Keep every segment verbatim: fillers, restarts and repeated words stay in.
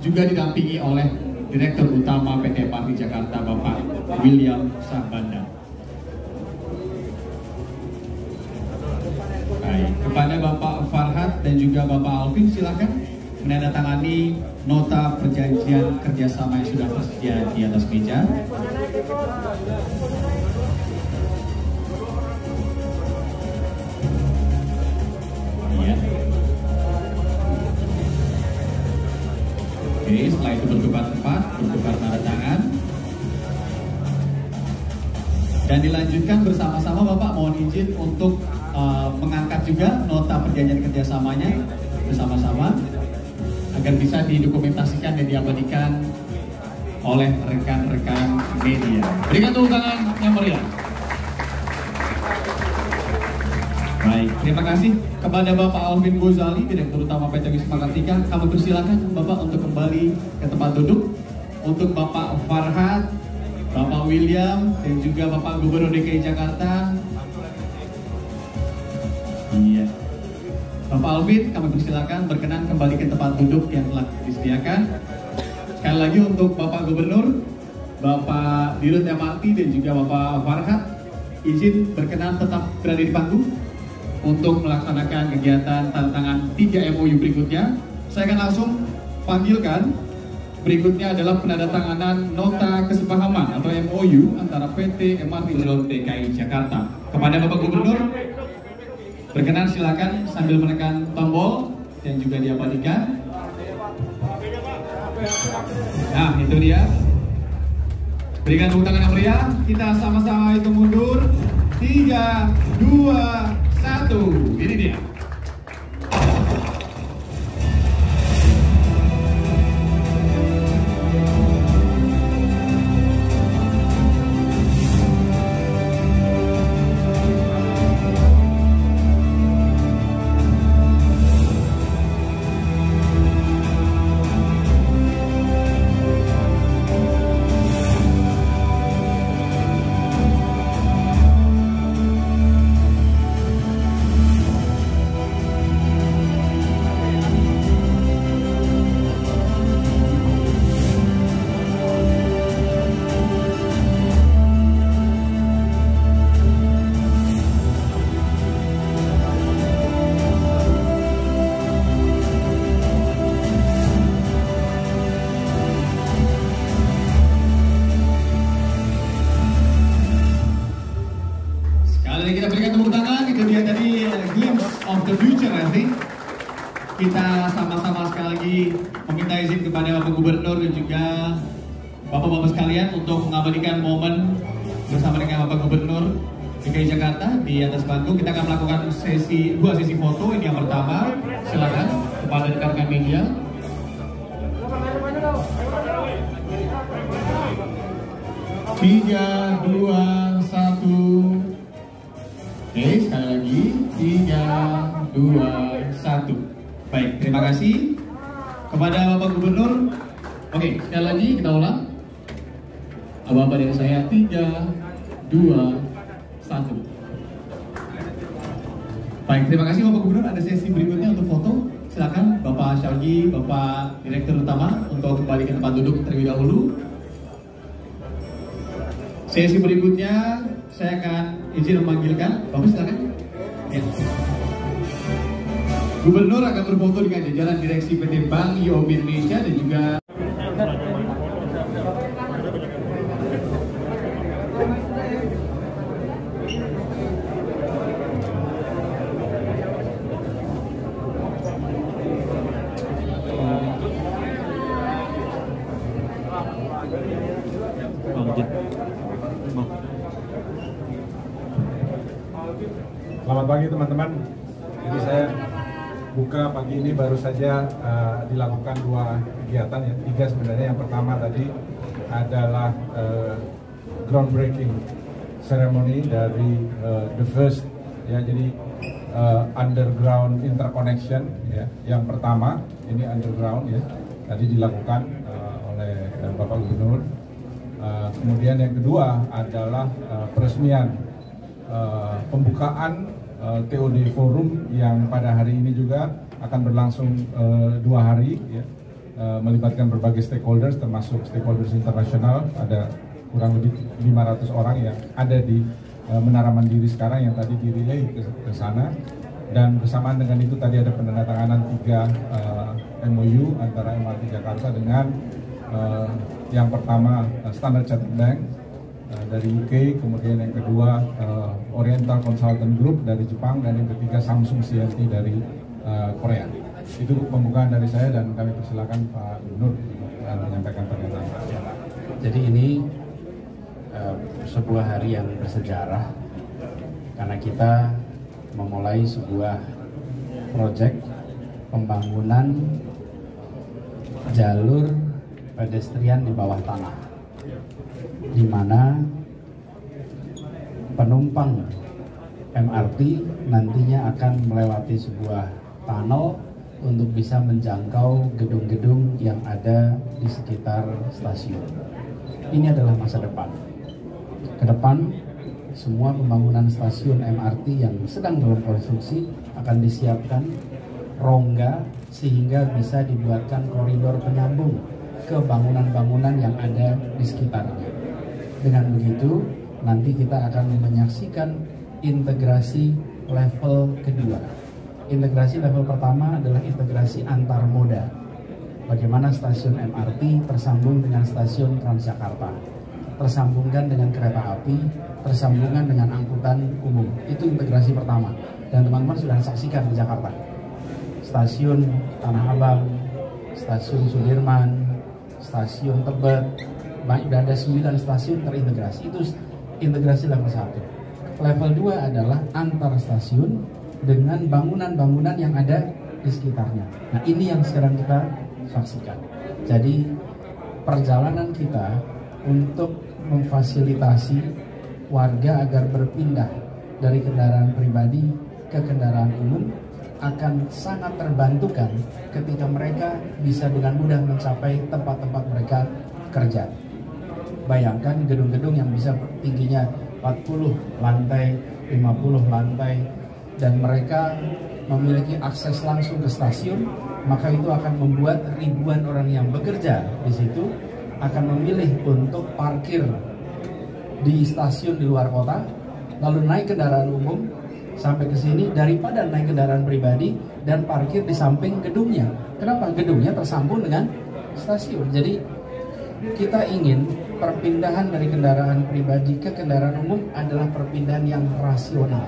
juga didampingi oleh Direktur Utama P T M R T Jakarta Bapak William Sahbanda. Baik, kepada Bapak Farhad dan juga Bapak Alvin silakan menandatangani nota perjanjian kerjasama yang sudah tersedia di atas meja. Iya. Oke, setelah itu bertukar tempat, bertukar tanda tangan, dan dilanjutkan bersama-sama. Bapak mohon izin untuk uh, mengangkat juga nota perjanjian kerjasamanya bersama-sama agar bisa didokumentasikan dan diabadikan oleh rekan-rekan media. Berikan tepuk tangan yang meriah. Baik, terima kasih kepada Bapak Alvin Gozali, Direktur Utama P T Wisma Kartika. Kami persilakan Bapak untuk kembali ke tempat duduk. Untuk Bapak Farhad, Bapak William, dan juga Bapak Gubernur D K I Jakarta. Iya. Bapak Alvin, kami persilakan berkenan kembali ke tempat duduk yang telah disediakan. Sekali lagi untuk Bapak Gubernur, Bapak Dirut M R T dan juga Bapak Farhad, izin berkenan tetap berada di panggung untuk melaksanakan kegiatan tanda tangan tiga M O U berikutnya. Saya akan langsung panggilkan. Berikutnya adalah penandatanganan nota kesepahaman atau M O U antara P T M R T dan D K I Jakarta. Kepada Bapak Gubernur, berkenan silakan sambil menekan tombol yang juga diabadikan. Nah, itu dia. Berikan tepuk tangan yang meriah. Kita sama-sama hitung mundur. Tiga, dua, satu. Ini dia. Kita berikan tepuk tangan. Itu dia tadi glimpse of the future. I think kita sama-sama sekali lagi meminta izin kepada Bapak Gubernur dan juga Bapak-Bapak sekalian untuk mengabadikan momen bersama dengan Bapak Gubernur D K I Jakarta di atas panggung. Kita akan melakukan sesi dua sesi foto. Ini yang pertama. Silakan kepada rekan-rekan media. Tiga, dua, satu. Oke, sekali lagi. Tiga, dua, satu. Baik, terima kasih kepada Bapak Gubernur. Oke, sekali lagi kita ulang. Bapak dari saya. Tiga, dua, satu. Baik, terima kasih Bapak Gubernur. Ada sesi berikutnya untuk foto. Silakan Bapak Syargi, Bapak Direktur Utama untuk kembali ke tempat duduk terlebih dahulu. Sesi berikutnya saya akan izin memanggilkan Bapak, silakan. Ya. Gubernur akan berfoto dengan jajaran direksi P T Bank U O B Indonesia dan juga Selamat pagi teman-teman. Jadi saya buka pagi ini baru saja uh, dilakukan dua kegiatan ya, tiga sebenarnya. Yang pertama tadi adalah uh, groundbreaking ceremony dari uh, the first ya, jadi uh, underground interconnection ya. Yang pertama ini underground ya, tadi dilakukan uh, oleh uh, Bapak Gubernur. Uh, kemudian yang kedua adalah uh, peresmian uh, pembukaan uh, T O D Forum yang pada hari ini juga akan berlangsung uh, dua hari ya. uh, melibatkan berbagai stakeholders termasuk stakeholders internasional. Ada kurang lebih lima ratus orang yang ada di uh, Menara Mandiri sekarang yang tadi direlay ke, ke sana. Dan bersamaan dengan itu tadi ada penandatanganan tiga uh, M O U antara M R T Jakarta dengan uh, yang pertama uh, Standard Chartered Bank uh, dari U K, kemudian yang kedua uh, Oriental Consultant Group dari Jepang, dan yang ketiga Samsung C N T dari uh, Korea. Itu pembukaan dari saya dan kami persilakan Pak Gubernur uh, menyampaikan pernyataan. Jadi ini uh, sebuah hari yang bersejarah karena kita memulai sebuah proyek pembangunan jalur pedestrian di bawah tanah, di mana penumpang M R T nantinya akan melewati sebuah tunnel untuk bisa menjangkau gedung-gedung yang ada di sekitar stasiun. Ini adalah masa depan. Ke depan, semua pembangunan stasiun M R T yang sedang dalam konstruksi akan disiapkan rongga sehingga bisa dibuatkan koridor penyambung ke bangunan-bangunan yang ada di sekitarnya. Dengan begitu, nanti kita akan menyaksikan integrasi level kedua. Integrasi level pertama adalah integrasi antar moda. Bagaimana stasiun M R T tersambung dengan stasiun Transjakarta, tersambungkan dengan kereta api, tersambungan dengan angkutan umum. Itu integrasi pertama. Dan teman-teman sudah saksikan di Jakarta. Stasiun Tanah Abang, stasiun Sudirman, stasiun Tebet, sudah ada sembilan stasiun terintegrasi. Itu integrasi level satu. Level dua adalah antar stasiun dengan bangunan-bangunan yang ada di sekitarnya. Nah, ini yang sekarang kita saksikan. Jadi perjalanan kita untuk memfasilitasi warga agar berpindah dari kendaraan pribadi ke kendaraan umum akan sangat terbantukan ketika mereka bisa dengan mudah mencapai tempat-tempat mereka kerja. Bayangkan gedung-gedung yang bisa tingginya empat puluh lantai, lima puluh lantai, dan mereka memiliki akses langsung ke stasiun, maka itu akan membuat ribuan orang yang bekerja di situ akan memilih untuk parkir di stasiun di luar kota, lalu naik kendaraan umum sampai ke sini daripada naik kendaraan pribadi dan parkir di samping gedungnya. Kenapa? Gedungnya tersambung dengan stasiun. Jadi kita ingin perpindahan dari kendaraan pribadi ke kendaraan umum adalah perpindahan yang rasional.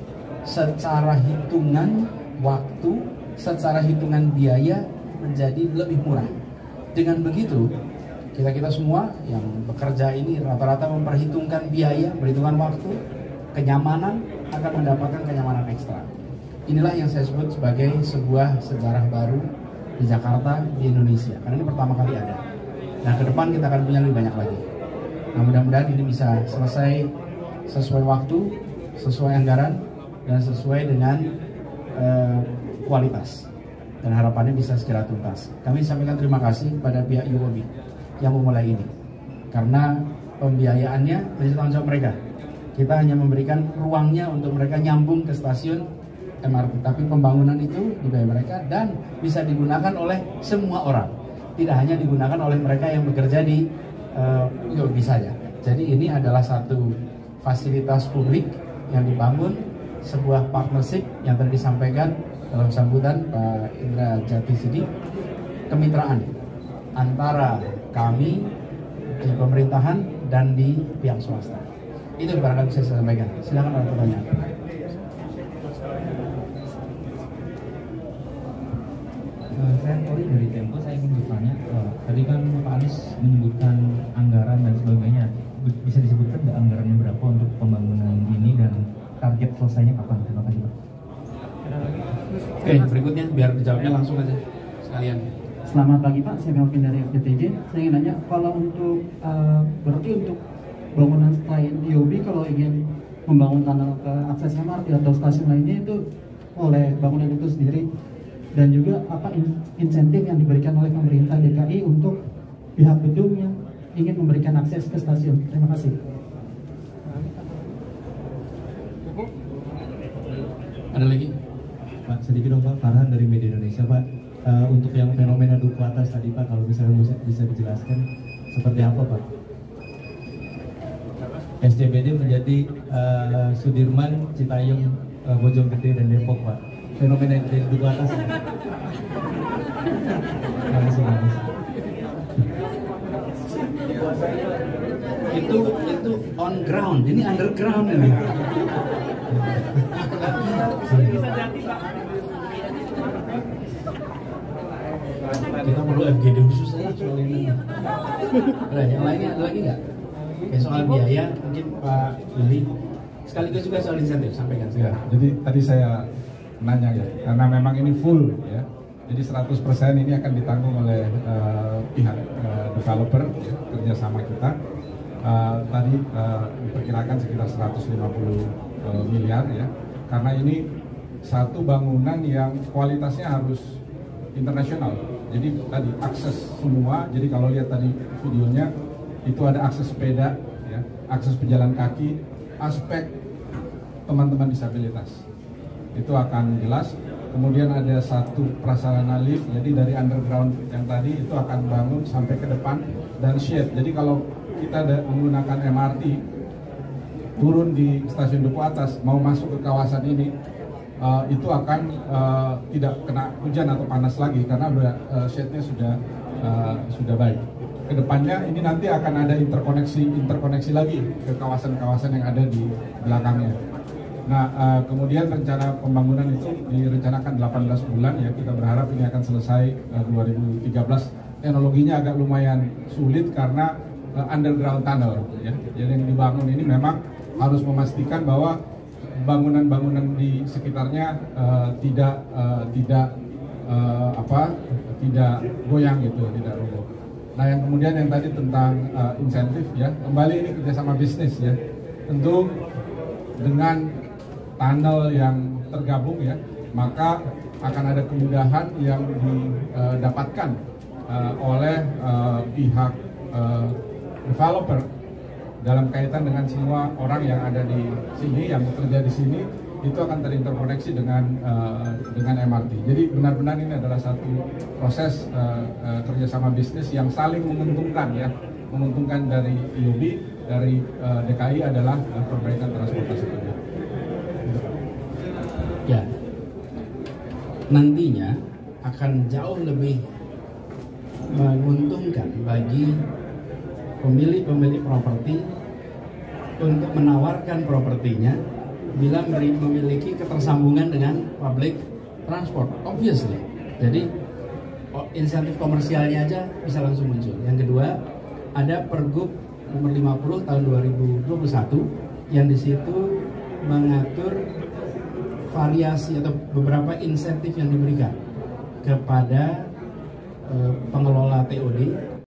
Secara hitungan waktu, secara hitungan biaya menjadi lebih murah. Dengan begitu, kita-kita semua yang bekerja ini rata-rata memperhitungkan biaya, perhitungan waktu, kenyamanan, akan mendapatkan kenyamanan ekstra. Inilah yang saya sebut sebagai sebuah sejarah baru di Jakarta, di Indonesia. Karena ini pertama kali ada. Nah, ke depan kita akan punya lebih banyak lagi. Nah, mudah-mudahan ini bisa selesai sesuai waktu, sesuai anggaran, dan sesuai dengan uh, kualitas. Dan harapannya bisa segera tuntas. Kami sampaikan terima kasih kepada pihak U O B yang memulai ini. Karena pembiayaannya menjadi tanggung jawab mereka. Kita hanya memberikan ruangnya untuk mereka nyambung ke stasiun M R T. Tapi pembangunan itu dibayar mereka dan bisa digunakan oleh semua orang. Tidak hanya digunakan oleh mereka yang bekerja di uh, U O B saja. Jadi ini adalah satu fasilitas publik yang dibangun, sebuah partnership yang tadi disampaikan dalam sambutan Pak Indra Jati Sidik, kemitraan antara kami di pemerintahan dan di pihak swasta. Itu barangkali bisa saya sampaikan. Silakan ada pertanyaan. Uh, saya Tori dari Tempo, saya ingin bertanya. Uh, tadi kan Pak Anies menyebutkan anggaran dan sebagainya. Bisa disebutkan nggak anggarannya berapa untuk pembangunan ini dan target selesainya kapan? Terima kasih Pak. Oke, berikutnya biar dijawabnya langsung aja sekalian. Selamat pagi Pak, saya Melvin dari F D T J. Saya ingin nanya, kalau untuk uh, berarti untuk bangunan selain U O B, kalau ingin membangun tunnel ke akses M R T atau stasiun lainnya itu oleh bangunan itu sendiri, dan juga apa insentif yang diberikan oleh pemerintah D K I untuk pihak gedung yang ingin memberikan akses ke stasiun. Terima kasih. Ada lagi? Pak, sedikit dong Pak, Farhan dari Media Indonesia Pak. Uh, untuk yang fenomena duku atas tadi Pak, kalau misalnya bisa, bisa dijelaskan seperti apa Pak? S C B D menjadi uh, Sudirman, Citayam, uh, Bojonggede dan Depok Pak. Fenomena dari duku atas. Terima kasih Pak. Itu itu on ground, ini underground ini. Kita perlu F G D khusus aja soal ini. Nah, yang lainnya ada lagi nggak? Ya, soal biaya mungkin Pak Willy. Sekaligus juga soal insentif, sampaikan. Ya, jadi tadi saya nanya ya, karena memang ini full ya. Jadi seratus persen ini akan ditanggung oleh uh, pihak uh, developer ya, kerjasama kita. Uh, tadi uh, diperkirakan sekitar seratus lima puluh uh, miliar ya, karena ini satu bangunan yang kualitasnya harus internasional. Jadi tadi akses semua, jadi kalau lihat tadi videonya itu ada akses sepeda, ya, akses pejalan kaki, aspek teman-teman disabilitas itu akan jelas. Kemudian ada satu prasarana lift, jadi dari underground yang tadi itu akan bangun sampai ke depan, dan shade. Jadi kalau kita ada menggunakan M R T turun di stasiun Duku Atas mau masuk ke kawasan ini, uh, itu akan uh, tidak kena hujan atau panas lagi karena uh, shade-nya sudah uh, sudah baik. Kedepannya ini nanti akan ada interkoneksi interkoneksi lagi ke kawasan-kawasan yang ada di belakangnya. Nah, uh, kemudian rencana pembangunan itu direncanakan delapan belas bulan ya, kita berharap ini akan selesai uh, dua ribu tiga belas. Teknologinya agak lumayan sulit karena uh, underground tunnel ya. Jadi yang dibangun ini memang harus memastikan bahwa bangunan-bangunan di sekitarnya uh, tidak uh, tidak uh, apa tidak goyang gitu, tidak roboh. Nah, yang kemudian yang tadi tentang uh, insentif ya, kembali ini kerjasama bisnis ya. Tentu dengan tunnel yang tergabung ya, maka akan ada kemudahan yang didapatkan uh, oleh uh, pihak uh, developer dalam kaitan dengan semua orang yang ada di sini, yang bekerja di sini, itu akan terinterkoneksi dengan uh, dengan M R T. Jadi benar-benar ini adalah satu proses uh, uh, kerjasama bisnis yang saling menguntungkan ya, menguntungkan dari I O B, dari uh, D K I adalah uh, perbaikan transportasi publik. Ya, nantinya akan jauh lebih menguntungkan bagi pemilik-pemilik properti untuk menawarkan propertinya bila memiliki ketersambungan dengan public transport, obviously. Jadi insentif komersialnya aja bisa langsung muncul. Yang kedua, ada Pergub nomor lima puluh tahun dua ribu dua puluh satu yang di situ mengatur variasi atau beberapa insentif yang diberikan kepada eh, pengelola T O D